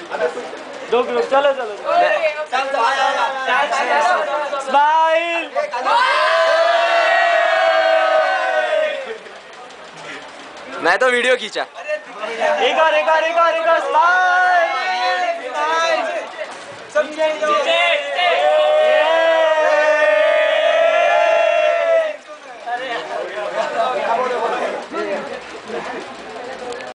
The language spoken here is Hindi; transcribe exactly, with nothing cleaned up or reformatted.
दो ग्रुप, चलो चलो स्माइल। मैं तो वीडियो खींचा। एक और एक और एक और एक और स्माइल।